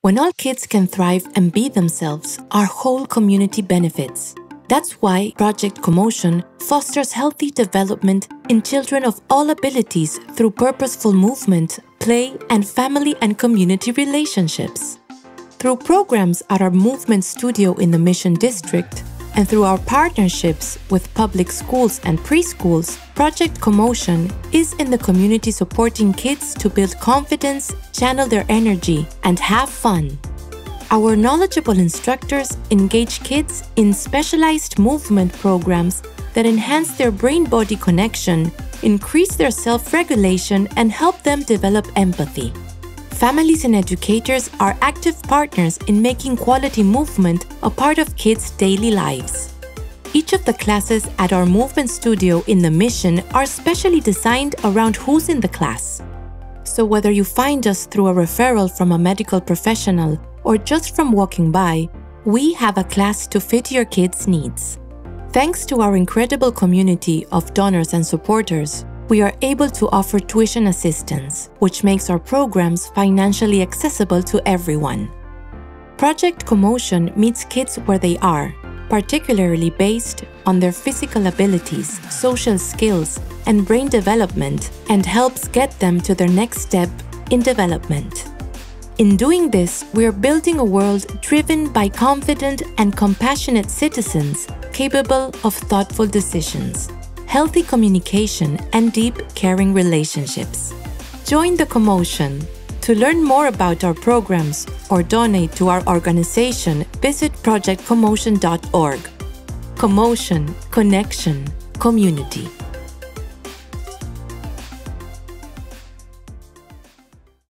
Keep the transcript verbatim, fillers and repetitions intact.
When all kids can thrive and be themselves, our whole community benefits. That's why Project Commotion fosters healthy development in children of all abilities through purposeful movement, play, and family and community relationships. Through programs at our movement studio in the Mission District, and through our partnerships with public schools and preschools, Project Commotion is in the community supporting kids to build confidence, channel their energy, and have fun. Our knowledgeable instructors engage kids in specialized movement programs that enhance their brain-body connection, increase their self-regulation, and help them develop empathy. Families and educators are active partners in making quality movement a part of kids' daily lives. Each of the classes at our movement studio in the Mission are specially designed around who's in the class. So whether you find us through a referral from a medical professional or just from walking by, we have a class to fit your kids' needs. Thanks to our incredible community of donors and supporters, we are able to offer tuition assistance, which makes our programs financially accessible to everyone. Project Commotion meets kids where they are, particularly based on their physical abilities, social skills, and brain development, and helps get them to their next step in development. In doing this, we are building a world driven by confident and compassionate citizens capable of thoughtful decisions, healthy communication, and deep, caring relationships. Join the commotion. To learn more about our programs or donate to our organization, visit project commotion dot org. Commotion, connection, community.